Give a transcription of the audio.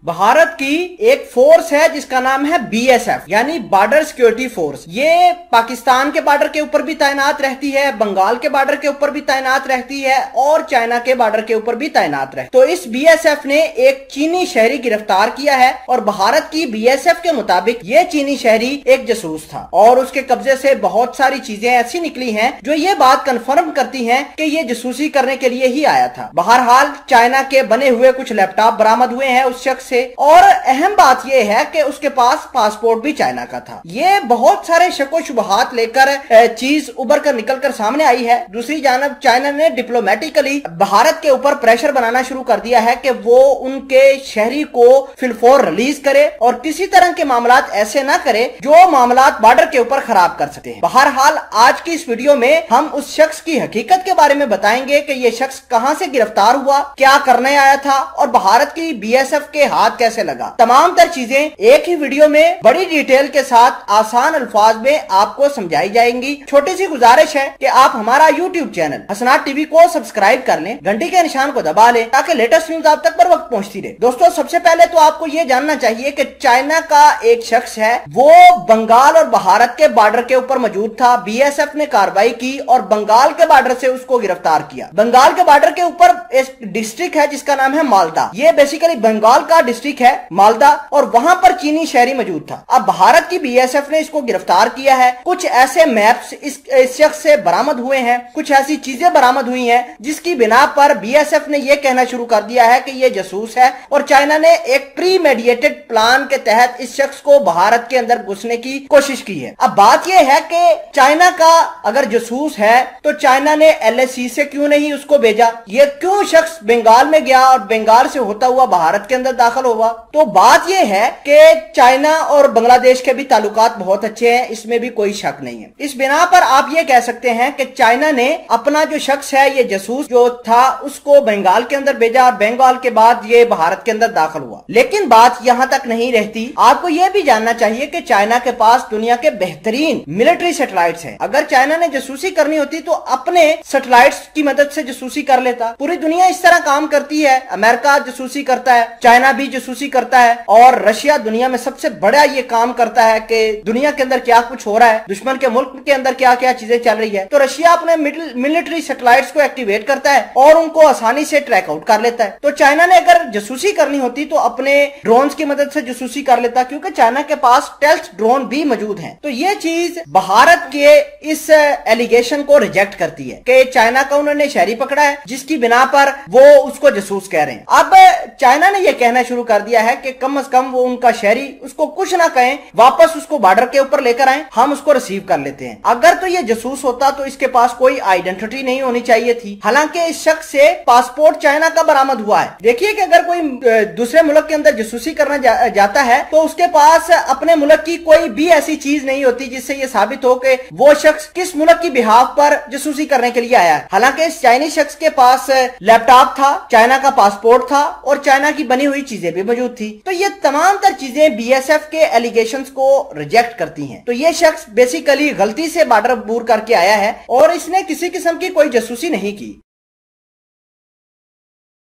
भारत की एक फोर्स है जिसका नाम है बीएसएफ यानी बॉर्डर सिक्योरिटी फोर्स। ये पाकिस्तान के बॉर्डर के ऊपर भी तैनात रहती है, बंगाल के बॉर्डर के ऊपर भी तैनात रहती है और चाइना के बॉर्डर के ऊपर भी तैनात रहती है। तो इस बीएसएफ ने एक चीनी शहरी गिरफ्तार किया है और भारत की बीएसएफ के मुताबिक ये चीनी शहरी एक जासूस था और उसके कब्जे से बहुत सारी चीजें ऐसी निकली हैं जो ये बात कंफर्म करती हैं कि ये जासूसी करने के लिए ही आया था। बहरहाल चाइना के बने हुए कुछ लैपटॉप बरामद हुए हैं उस शख्स से और अहम बात यह है कि उसके पास पासपोर्ट भी चाइना का था। ये बहुत सारे शको शुबहात लेकर चीज उभर कर निकल कर सामने आई है। दूसरी जानब चाइना ने डिप्लोमेटिकली भारत के ऊपर प्रेशर बनाना शुरू कर दिया है कि वो उनके शहरी को फिलफोर रिलीज करे और किसी तरह के मामलात ऐसे ना करे जो मामलात बॉर्डर के ऊपर खराब कर सकते हैं। बहरहाल आज की इस वीडियो में हम उस शख्स की हकीकत के बारे में बताएंगे कि ये शख्स कहां से गिरफ्तार हुआ, क्या करने आया था और भारत की बीएसएफ के हाथ कैसे लगा। तमाम तर चीजें एक ही वीडियो में बड़ी डिटेल के साथ आसान अल्फाज में आपको समझाई जाएंगी। छोटी सी गुजारिश है कि आप हमारा यूट्यूब चैनल हसनात टीवी को सब्सक्राइब कर लें, घंटी के निशान को दबा लें ताकि लेटेस्ट न्यूज आप तक पर वक्त पहुंचती रहे। दोस्तों सबसे पहले तो आपको ये जानना चाहिए कि चाइना का एक शख्स है वो बंगाल और भारत के बॉर्डर के ऊपर मौजूद था। बीएसएफ ने कार्रवाई की और बंगाल के बॉर्डर से उसको गिरफ्तार किया। बंगाल के बॉर्डर के ऊपर एक डिस्ट्रिक्ट है जिसका नाम है मालदा। ये बेसिकली बंगाल का डिस्ट्रिक्ट है मालदा और वहां पर चीनी शहरी मौजूद था। अब भारत की बीएसएफ ने इसको गिरफ्तार किया है। कुछ ऐसे मैप्स इस शख्स से बरामद हुए हैं, कुछ ऐसी चीजें बरामद हुई हैं जिसकी बिना पर बीएसएफ ने यह कहना शुरू कर दिया है कि यह जासूस है और चाइना ने एक प्री मेडिएटेड प्लान के तहत इस शख्स को भारत के अंदर घुसने की कोशिश की है। अब बात यह है कि चाइना का अगर जासूस है तो चाइना ने एलएसी से क्यों नहीं उसको भेजा, ये क्यों शख्स बंगाल में गया और बंगाल से होता हुआ भारत के अंदर दाखिल हुआ। तो बात यह है कि चाइना और बांग्लादेश के भी ताल्लुकात बहुत अच्छे हैं, इसमें भी कोई शक नहीं है। इस बिना पर आप ये कह सकते हैं कि चाइना ने अपना जो शख्स है ये जासूस जो था उसको बंगाल के अंदर भेजा और बंगाल के बाद ये भारत के अंदर दाखिल हुआ। लेकिन बात यहां तक नहीं रहती। आपको यह भी जानना चाहिए कि चाइना के पास दुनिया के बेहतरीन मिलिट्री सैटेलाइट्स हैं। अगर चाइना ने जासूसी करनी होती तो अपने सैटेलाइट्स की मदद से जासूसी कर लेता। पूरी दुनिया इस तरह काम करती है। अमेरिका जासूसी करता है, चाइना भी जासूसी करता है और रशिया दुनिया में सबसे बड़ा ये काम करता है कि दुनिया के अंदर क्या कुछ हो रहा है, दुश्मन के मुल्क के अंदर क्या क्या चीजें चल रही है। तो रशिया अपने मिलिट्री सैटेलाइट्स को एक्टिवेट करता है और उनको आसानी से ट्रैक आउट कर लेता है। तो चाइना ने अगर जासूसी करनी होती तो अपने ड्रोन्स की मदद से जासूसी कर लेता, क्योंकि चाइना के पास स्टेल्थ ड्रोन भी मौजूद हैं। तो ये चीज भारत के इस एलिगेशन को रिजेक्ट करती है कि चाइना का उन्होंने शहरी पकड़ा है जिसकी बिना पर वो उसको जासूस कह रहे हैं। अब चाइना ने यह कहना शुरू कर दिया है कि कम से कम वो उनका शहरी उसको कुछ ना कहें, वापस उसको बॉर्डर के ऊपर लेकर आए, हम उसको रिसीव कर लेते हैं। अगर तो ये जासूस होता तो इसके पास कोई आइडेंटिटी नहीं होनी चाहिए थी। हालांकि इस शख्स से पासपोर्ट चाइना का बरामद हुआ है। देखिए कि अगर कोई दूसरे मुल्क के अंदर जासूसी करना जाता है तो उसके पास अपने मुल्क की कोई भी ऐसी चीज नहीं होती जिससे ये साबित हो कि वो शख्स किस मुल्क की बिहाफ पर जासूसी करने के लिए आया है। हालांकि इस चाइनीज शख्स के पास लैपटॉप था, चाइना का पासपोर्ट था और चाइना की बनी हुई चीजें भी मौजूद थी। तो ये तमाम तर चीजें बीएसएफ के एलिगेशंस को रिजेक्ट करती हैं। तो ये शख्स बेसिकली गलती से बॉर्डर अबूर करके आया है और इसने किसी किस्म की कोई जासूसी नहीं की।